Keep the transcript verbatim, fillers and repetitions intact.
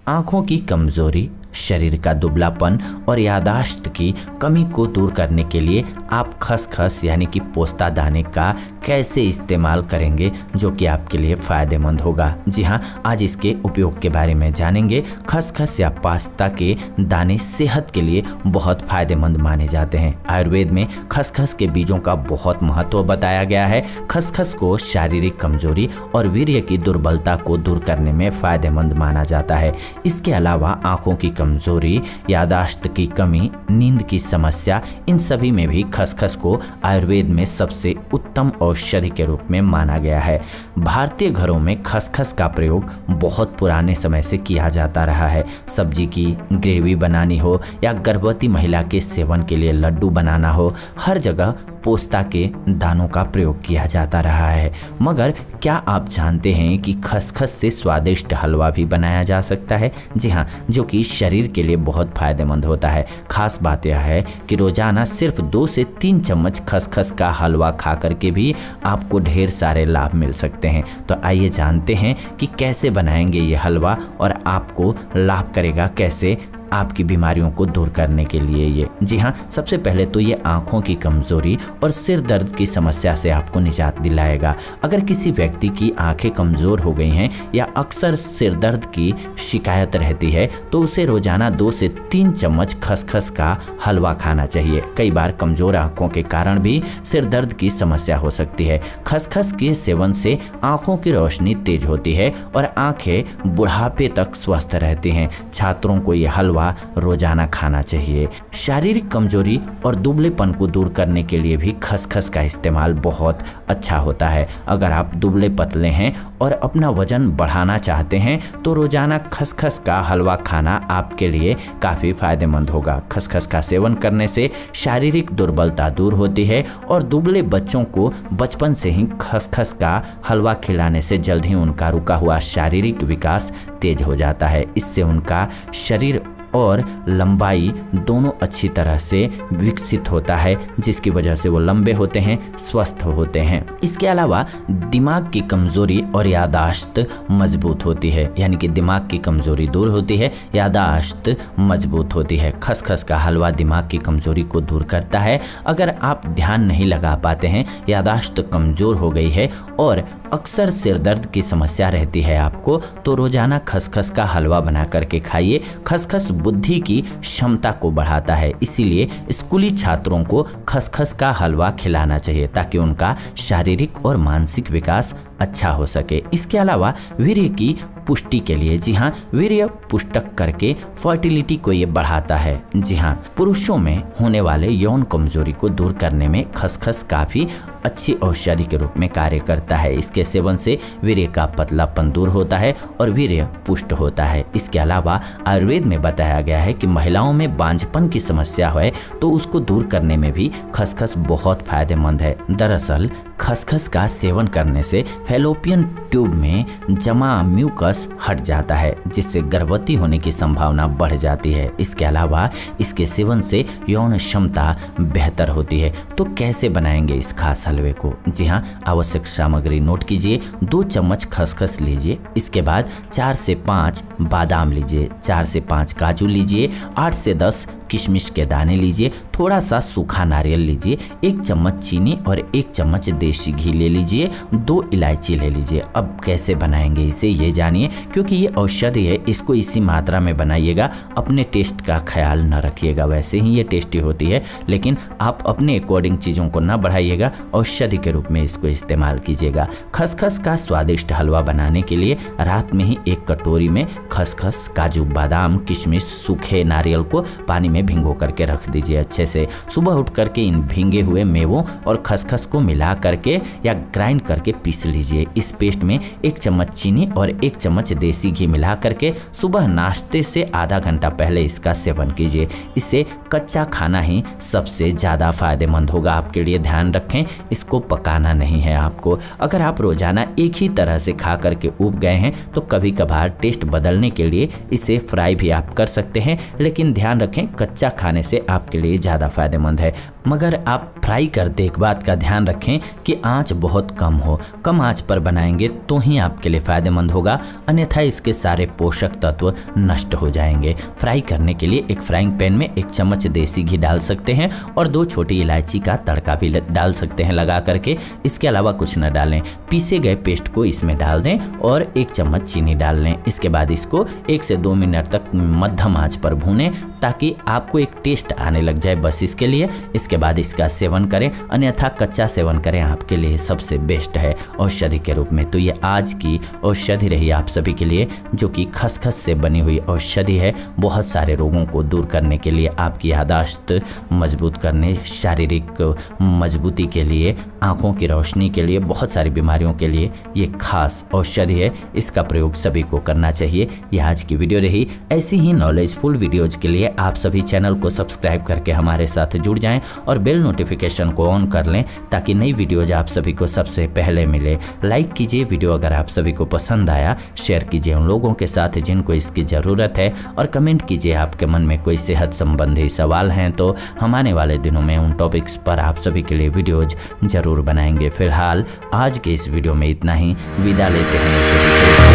आँखों की कमजोरी, शरीर का दुबलापन और याददाश्त की कमी को दूर करने के लिए आप खसखस यानी कि पोस्ता दाने का कैसे इस्तेमाल करेंगे जो कि आपके लिए फ़ायदेमंद होगा। जी हाँ, आज इसके उपयोग के बारे में जानेंगे। खसखस या पास्ता के दाने सेहत के लिए बहुत फ़ायदेमंद माने जाते हैं। आयुर्वेद में खसखस के बीजों का बहुत महत्व बताया गया है। खसखस को शारीरिक कमजोरी और वीर्य की दुर्बलता को दूर करने में फ़ायदेमंद माना जाता है। इसके अलावा आँखों की कमजोरी, याददाश्त की कमी, नींद की समस्या, इन सभी में भी खसखस को आयुर्वेद में सबसे उत्तम औषधि के रूप में माना गया है। भारतीय घरों में खसखस का प्रयोग बहुत पुराने समय से किया जाता रहा है। सब्जी की ग्रेवी बनानी हो या गर्भवती महिला के सेवन के लिए लड्डू बनाना हो, हर जगह पोस्ता के दानों का प्रयोग किया जाता रहा है। मगर क्या आप जानते हैं कि खसखस से स्वादिष्ट हलवा भी बनाया जा सकता है? जी हाँ, जो कि शरीर के लिए बहुत फायदेमंद होता है। खास बात यह है कि रोजाना सिर्फ दो से तीन चम्मच खसखस का हलवा खा करके भी आपको ढेर सारे लाभ मिल सकते हैं। तो आइए जानते हैं कि कैसे बनाएंगे ये हलवा और आपको लाभ करेगा कैसे आपकी बीमारियों को दूर करने के लिए ये। जी हाँ, सबसे पहले तो ये आँखों की कमजोरी और सिर दर्द की समस्या से आपको निजात दिलाएगा। अगर किसी व्यक्ति की आंखें कमज़ोर हो गई हैं या अक्सर सिर दर्द की शिकायत रहती है तो उसे रोजाना दो से तीन चम्मच खसखस का हलवा खाना चाहिए। कई बार कमज़ोर आँखों के कारण भी सिर दर्द की समस्या हो सकती है। खसखस के सेवन से आँखों की रोशनी तेज होती है और आँखें बुढ़ापे तक स्वस्थ रहती हैं। छात्रों को ये हलवा रोजाना खाना चाहिए। शारीरिक कमजोरी और दुबलेपन को दूर करने के लिए भी खसखस का इस्तेमाल बहुत अच्छा होता है। अगर आप दुबले पतले हैं और अपना वजन बढ़ाना चाहते हैं तो रोजाना खसखस का हलवा खाना आपके लिए काफ़ी फायदेमंद होगा। खसखस का सेवन करने से शारीरिक दुर्बलता दूर होती है और दुबले बच्चों को बचपन से ही खसखस का हलवा खिलाने से जल्द ही उनका रुका हुआ शारीरिक विकास तेज हो जाता है। इससे उनका शरीर और लंबाई दोनों अच्छी तरह से विकसित होता है, जिसकी वजह से वो लंबे होते हैं, स्वस्थ होते हैं। इसके अलावा दिमाग की कमजोरी और याददाश्त मजबूत होती है, यानी कि दिमाग की कमजोरी दूर होती है, याददाश्त मजबूत होती है। खसखस का हलवा दिमाग की कमजोरी को दूर करता है। अगर आप ध्यान नहीं लगा पाते हैं, याददाश्त कमजोर हो गई है और अक्सर सिर दर्द की समस्या रहती है आपको, तो रोजाना खसखस का हलवा बना करके खाइए। खसखस बुद्धि की क्षमता को बढ़ाता है, इसीलिए स्कूली छात्रों को खसखस का हलवा खिलाना चाहिए ताकि उनका शारीरिक और मानसिक विकास अच्छा हो सके। इसके अलावा वीर्य की पुष्टि के लिए, जी हाँ, वीर्य पुष्टक करके फर्टिलिटी को ये बढ़ाता है। जी हाँ, पुरुषों में होने वाले यौन कमजोरी को दूर करने में खसखस काफ़ी अच्छी औषधि के रूप में कार्य करता है। इसके सेवन से वीर्य का पतलापन दूर होता है और वीर्य पुष्ट होता है। इसके अलावा आयुर्वेद में बताया गया है कि महिलाओं में बांझपन की समस्या है तो उसको दूर करने में भी खसखस बहुत फायदेमंद है। दरअसल खसखस का सेवन करने से फैलोपियन ट्यूब में जमा म्यूकस हट जाता है, जिससे गर्भवती होने की संभावना बढ़ जाती है। इसके अलावा इसके सेवन से यौन क्षमता बेहतर होती है। तो कैसे बनाएंगे इस खास हलवे को? जी हाँ, आवश्यक सामग्री नोट कीजिए। दो चम्मच खसखस लीजिए, इसके बाद चार से पाँच बादाम लीजिए, चार से पाँच काजू लीजिए, आठ से दस किशमिश के दाने लीजिए, थोड़ा सा सूखा नारियल लीजिए, एक चम्मच चीनी और एक चम्मच देसी घी ले लीजिए, दो इलायची ले लीजिए। अब कैसे बनाएंगे इसे ये जानिए, क्योंकि ये औषधि है, इसको इसी मात्रा में बनाइएगा। अपने टेस्ट का ख्याल न रखिएगा, वैसे ही ये टेस्टी होती है, लेकिन आप अपने अकॉर्डिंग चीज़ों को ना बढ़ाइएगा, औषधि के रूप में इसको इस्तेमाल कीजिएगा। खसखस का स्वादिष्ट हलवा बनाने के लिए रात में ही एक कटोरी में खसखस, काजू, बादाम, किशमिश, सूखे नारियल को पानी में भिंगो करके रख दीजिए अच्छे से। सुबह उठ करके इन भींगे हुए मेवों और खसखस को मिला करके या ग्राइंड करके पीस लीजिए। इस पेस्ट में एक चम्मच चीनी और एक चम्मच देसी घी मिला करके सुबह नाश्ते से आधा घंटा पहले इसका सेवन कीजिए। इसे कच्चा खाना ही सबसे ज़्यादा फायदेमंद होगा आपके लिए। ध्यान रखें, इसको पकाना नहीं है आपको। अगर आप रोजाना एक ही तरह से खा करके ऊब गए हैं तो कभी कभार टेस्ट बदलने के लिए इसे फ्राई भी आप कर सकते हैं, लेकिन ध्यान रखें कच्चा खाने से आपके लिए ज़्यादा फायदेमंद है। मगर आप फ्राई करते एक बात का ध्यान रखें कि आंच बहुत कम हो। कम आंच पर बनाएंगे तो ही आपके लिए फ़ायदेमंद होगा, अन्यथा इसके सारे पोषक तत्व नष्ट हो जाएंगे। फ्राई करने के लिए एक फ्राइंग पैन में एक चम्मच देसी घी डाल सकते हैं और दो छोटी इलायची का तड़का भी डाल सकते हैं लगा करके। इसके अलावा कुछ न डालें। पीसे गए पेस्ट को इसमें डाल दें और एक चम्मच चीनी डाल लें। इसके बाद इसको एक से दो मिनट तक मध्यम आंच पर भूनें ताकि आपको एक टेस्ट आने लग जाए, बस इसके लिए। इसके बाद इसका सेवन करें, अन्यथा कच्चा सेवन करें, आपके लिए सबसे बेस्ट है औषधि के रूप में। तो ये आज की औषधि रही आप सभी के लिए, जो कि खसखस से बनी हुई औषधि है। बहुत सारे रोगों को दूर करने के लिए, आपकी याददाश्त मजबूत करने, शारीरिक मजबूती के लिए, आँखों की रोशनी के लिए, बहुत सारी बीमारियों के लिए ये खास औषधि है। इसका प्रयोग सभी को करना चाहिए। यह आज की वीडियो रही। ऐसी ही नॉलेजफुल वीडियोज के लिए आप सभी चैनल को सब्सक्राइब करके हमारे साथ जुड़ जाएं और बेल नोटिफिकेशन को ऑन कर लें ताकि नई वीडियोज आप सभी को सबसे पहले मिले। लाइक कीजिए वीडियो अगर आप सभी को पसंद आया, शेयर कीजिए उन लोगों के साथ जिनको इसकी ज़रूरत है, और कमेंट कीजिए आपके मन में कोई सेहत संबंधी सवाल हैं तो हम आने वाले दिनों में उन टॉपिक्स पर आप सभी के लिए वीडियोज जरूर बनाएंगे। फिलहाल आज के इस वीडियो में इतना ही। विदा लेते हैं।